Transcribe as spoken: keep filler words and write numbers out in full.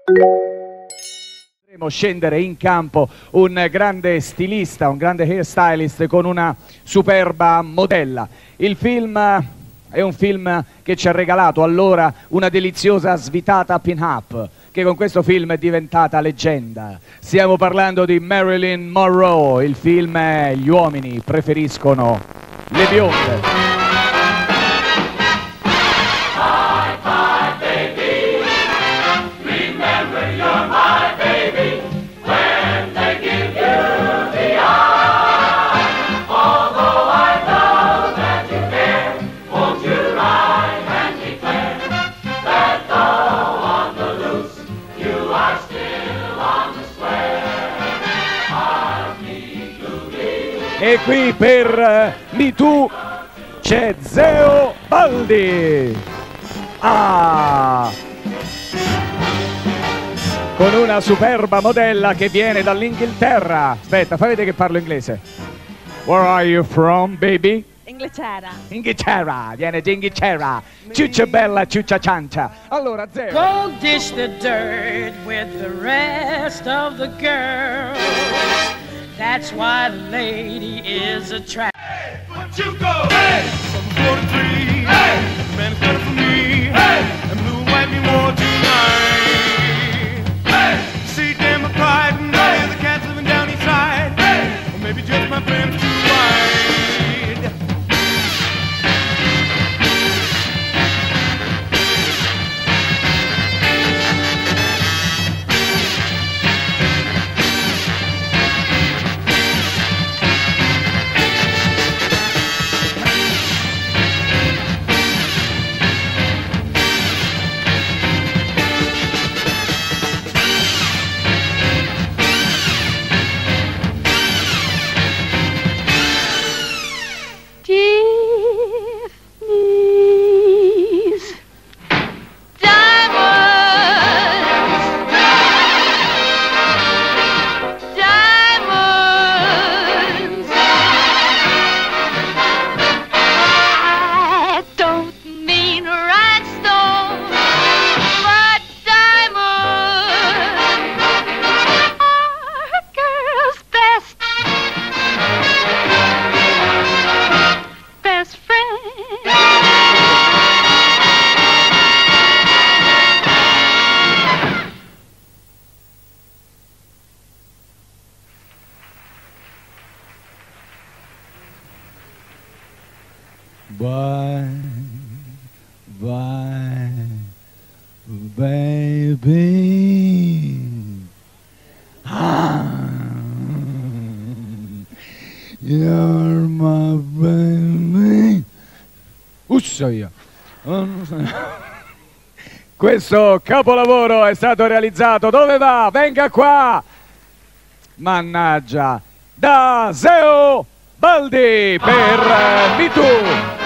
Scendere in campo un grande stilista, un grande hairstylist con una superba modella. Il film è un film che ci ha regalato allora una deliziosa svitata pin-up, che con questo film è diventata leggenda. Stiamo parlando di Marilyn Monroe. Il film è Gli uomini preferiscono le bionde. E qui per uh, Me Too c'è Zeo Baldi. Ah! Con una superba modella che viene dall'Inghilterra. Aspetta, fai vedere che parlo inglese. Where are you from, baby? Inghilterra. Inghilterra, viene di Inghilterra. Ciuccia bella, ciuccia ciancia. Allora, Zeo. Go dish the dirt with the rest of the girls. That's why the lady is attractive. Hey, but you go, hey, from four to three, hey, man, it's better for me, hey, and blue and white me more tonight. Hey, see, damn my pride, and I hear the cats living down east side, hey, or maybe just my friends too wide. Bye, bye, baby. Ah, you're my baby. Uscia. Questo capolavoro è stato realizzato. Dove va? Venga qua. Mannaggia. Da Zeo Baldi per Me Too.